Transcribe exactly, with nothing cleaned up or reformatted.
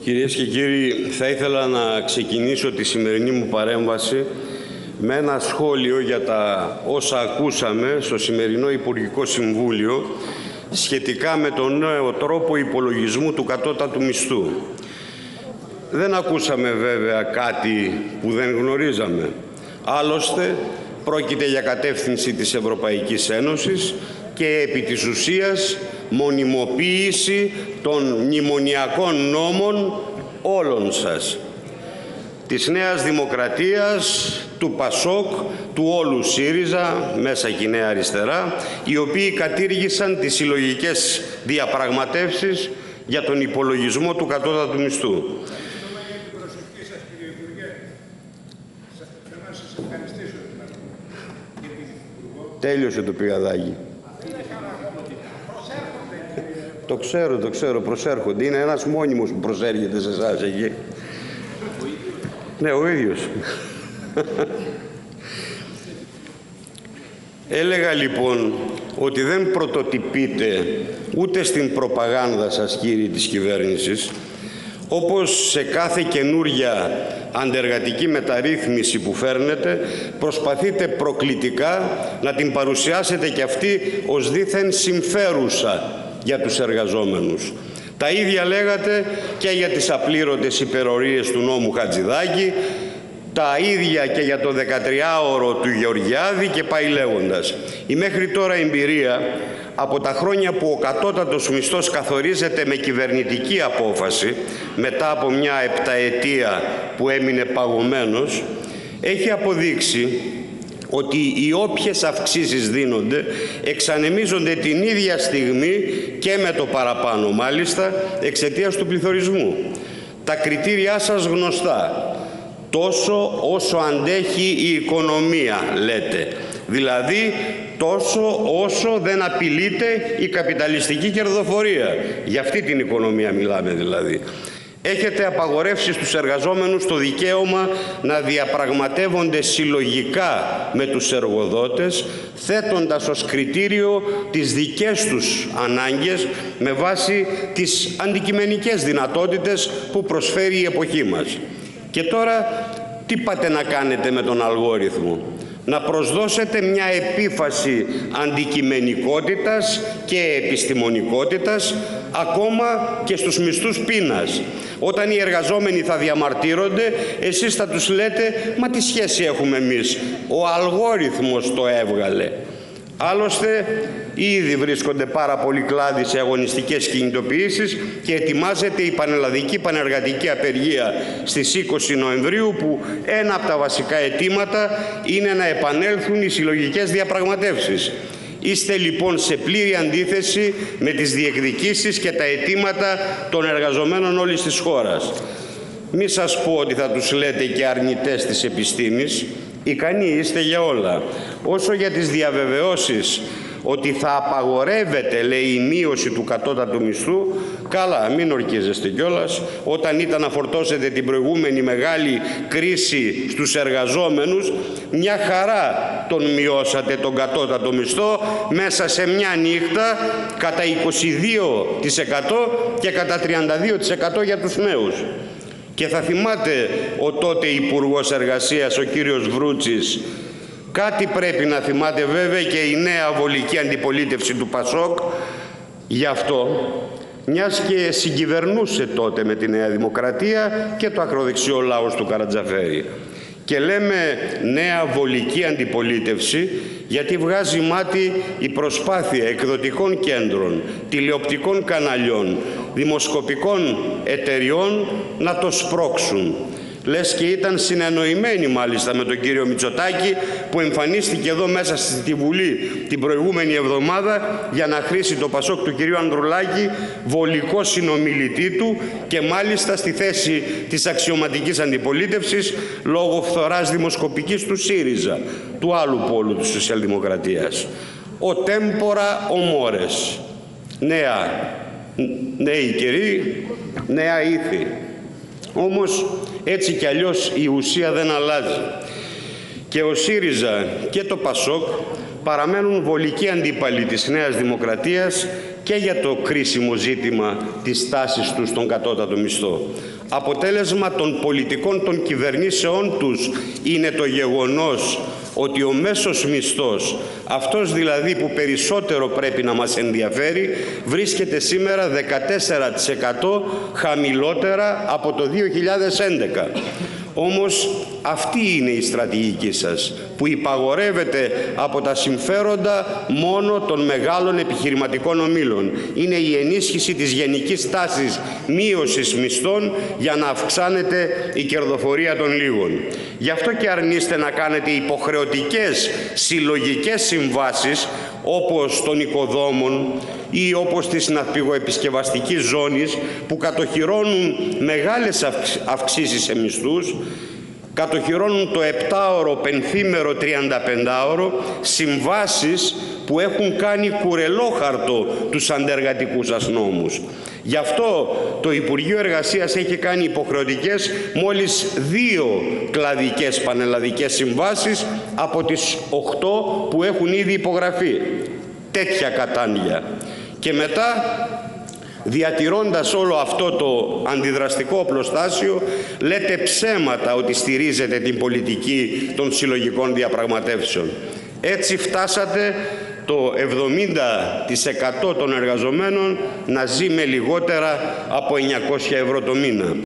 Κυρίες και κύριοι, θα ήθελα να ξεκινήσω τη σημερινή μου παρέμβαση με ένα σχόλιο για τα όσα ακούσαμε στο σημερινό Υπουργικό Συμβούλιο σχετικά με τον νέο τρόπο υπολογισμού του κατώτατου μισθού. Δεν ακούσαμε βέβαια κάτι που δεν γνωρίζαμε. Άλλωστε, πρόκειται για κατεύθυνση της Ευρωπαϊκής Ένωσης και επί της ουσίας μονιμοποίηση των μνημονιακών νόμων όλων σας. Της Νέας Δημοκρατίας, του ΠΑΣΟΚ, του όλου ΣΥΡΙΖΑ, μέσα και η Νέα Αριστερά, οι οποίοι κατήργησαν τις συλλογικές διαπραγματεύσεις για τον υπολογισμό του κατώτατου μισθού. Τέλειωσε το πηγαδάκι. Το ξέρω, το ξέρω, προσέρχονται. Είναι ένας μόνιμος που προσέρχεται σε εσάς εκεί. Ναι, ο ίδιος. Έλεγα λοιπόν ότι δεν πρωτοτυπείτε ούτε στην προπαγάνδα σας, κύριοι της κυβέρνησης, όπως σε κάθε καινούρια αντεργατική μεταρρύθμιση που φέρνετε, προσπαθείτε προκλητικά να την παρουσιάσετε και αυτή ως δήθεν συμφέρουσα για τους εργαζόμενους. Τα ίδια λέγατε και για τις απλήρωτες υπερορίες του νόμου Χατζηδάκη, τα ίδια και για το δεκατριάωρο του Γεωργιάδη και πάει λέγοντας. Η μέχρι τώρα εμπειρία από τα χρόνια που ο κατώτατος μισθός καθορίζεται με κυβερνητική απόφαση, μετά από μια επταετία που έμεινε παγωμένος, έχει αποδείξει ότι οι όποιες αυξήσεις δίνονται εξανεμίζονται την ίδια στιγμή και με το παραπάνω, μάλιστα εξαιτίας του πληθωρισμού. Τα κριτήριά σας γνωστά. Τόσο όσο αντέχει η οικονομία, λέτε. Δηλαδή, τόσο όσο δεν απειλείται η καπιταλιστική κερδοφορία. Για αυτή την οικονομία μιλάμε δηλαδή. Έχετε απαγορεύσει στους εργαζόμενους το δικαίωμα να διαπραγματεύονται συλλογικά με τους εργοδότες, θέτοντας ως κριτήριο τις δικές τους ανάγκες με βάση τις αντικειμενικές δυνατότητες που προσφέρει η εποχή μας. Και τώρα τι πάτε να κάνετε με τον αλγόριθμο? Να προσδώσετε μια επίφαση αντικειμενικότητας και επιστημονικότητας ακόμα και στους μισθούς πείνας. Όταν οι εργαζόμενοι θα διαμαρτύρονται, εσείς θα τους λέτε «Μα τι σχέση έχουμε εμείς, ο αλγόριθμος το έβγαλε». Άλλωστε, ήδη βρίσκονται πάρα πολλοί κλάδοι σε αγωνιστικές κινητοποιήσεις και ετοιμάζεται η πανελλαδική πανεργατική απεργία στις είκοσι Νοεμβρίου, που ένα από τα βασικά αιτήματα είναι να επανέλθουν οι συλλογικές διαπραγματεύσεις. Είστε λοιπόν σε πλήρη αντίθεση με τις διεκδικήσεις και τα αιτήματα των εργαζομένων όλης της χώρας. Μη σας πω ότι θα τους λέτε και αρνητές της επιστήμης. Ικανοί είστε για όλα. Όσο για τις διαβεβαιώσεις ότι θα απαγορεύεται, λέει, η μείωση του κατώτατου μισθού, καλά, μην ορκίζεστε κιόλας. Όταν ήταν να φορτώσετε την προηγούμενη μεγάλη κρίση στους εργαζόμενους, μια χαρά τον μειώσατε τον κατώτατο μισθό μέσα σε μια νύχτα κατά είκοσι δύο τοις εκατό και κατά τριάντα δύο τοις εκατό για τους νέους. Και θα θυμάται ο τότε Υπουργός Εργασίας, ο κύριος Βρούτσης, κάτι πρέπει να θυμάται βέβαια και η νέα βολική αντιπολίτευση του ΠΑΣΟΚ, γι' αυτό, μιας και συγκυβερνούσε τότε με τη Νέα Δημοκρατία και το ακροδεξιό λαός του Καρατζαφέρη. Και λέμε νέα βολική αντιπολίτευση γιατί βγάζει μάτι η προσπάθεια εκδοτικών κέντρων, τηλεοπτικών καναλιών, δημοσκοπικών εταιριών να το σπρώξουν. Λες και ήταν συνεννοημένοι μάλιστα με τον κύριο Μητσοτάκη, που εμφανίστηκε εδώ μέσα στη Βουλή την προηγούμενη εβδομάδα για να χρήσει το ΠΑΣΟΚ του κυρίου Ανδρουλάκη βολικό συνομιλητή του, και μάλιστα στη θέση της αξιωματικής αντιπολίτευσης λόγω φθοράς δημοσκοπικής του ΣΥΡΙΖΑ, του άλλου πόλου της Σοσιαλδημοκρατίας. Ο τέμπορα ο μόρες. Νέα, νέοι καιροί, νέα ήθη. Όμως έτσι κι αλλιώς η ουσία δεν αλλάζει. Και ο ΣΥΡΙΖΑ και το ΠΑΣΟΚ παραμένουν βολικοί αντίπαλοι της Νέας Δημοκρατίας και για το κρίσιμο ζήτημα της τάσης τους στον κατώτατο μισθό. Αποτέλεσμα των πολιτικών των κυβερνήσεών τους είναι το γεγονός ότι ο μέσος μισθός, αυτός δηλαδή που περισσότερο πρέπει να μας ενδιαφέρει, βρίσκεται σήμερα δεκατέσσερα τοις εκατό χαμηλότερα από το δύο χιλιάδες έντεκα. Όμως αυτή είναι η στρατηγική σας, που υπαγορεύεται από τα συμφέροντα μόνο των μεγάλων επιχειρηματικών ομίλων. Είναι η ενίσχυση της γενικής τάσης μείωσης μισθών για να αυξάνεται η κερδοφορία των λίγων. Γι' αυτό και αρνείστε να κάνετε υποχρεωτικές συλλογικές συμβάσεις όπως των οικοδόμων ή όπως της ναυπηγοεπισκευαστικής ζώνης, που κατοχυρώνουν μεγάλες αυξήσεις σε μισθούς, κατοχυρώνουν το επτάωρο, πενθήμερο, τριανταπεντάωρο, συμβάσεις που έχουν κάνει κουρελόχαρτο τους αντεργατικούς σας νόμους. Γι' αυτό το Υπουργείο Εργασίας έχει κάνει υποχρεωτικές μόλις δύο κλαδικές πανελλαδικές συμβάσεις από τις οκτώ που έχουν ήδη υπογραφεί. Τέτοια κατάντια. Και μετά, διατηρώντας όλο αυτό το αντιδραστικό οπλοστάσιο, λέτε ψέματα ότι στηρίζετε την πολιτική των συλλογικών διαπραγματεύσεων. Έτσι φτάσατε το εβδομήντα τοις εκατό των εργαζομένων να ζει με λιγότερα από εννιακόσια ευρώ το μήνα.